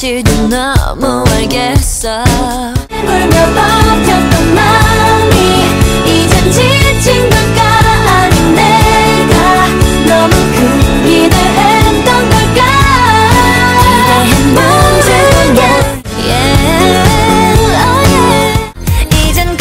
사실도 너무 알겠어. 울며 버텼던 마음이 이젠 지친 걸까? 아님 내가 너무 큰 기대했던 걸까? 기대한 문제야. 이젠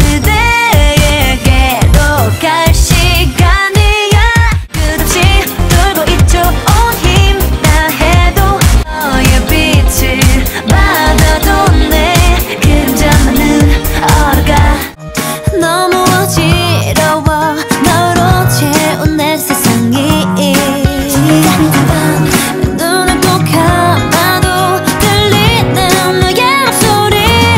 그대에게로 갈 시간이야. 끝없이 돌고 있죠. 온 힘 다해도 너의 빛을 받아도 내 그림자만은 얼어가. 너무 어지러워 너로 채운 내 세상이. 눈을 꼭 감아도 들리는 너의 목소리.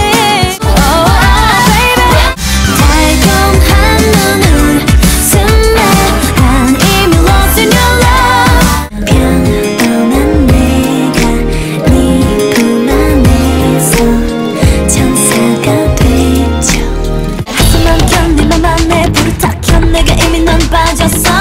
달콤한 눈을 스며 한 이미 lost in your love. 평범한 내가 네 품 안에서 천사가 되죠. 하지만 견딜 만한 내 불을 탁 켜. 내가 이미 넌 빠졌어.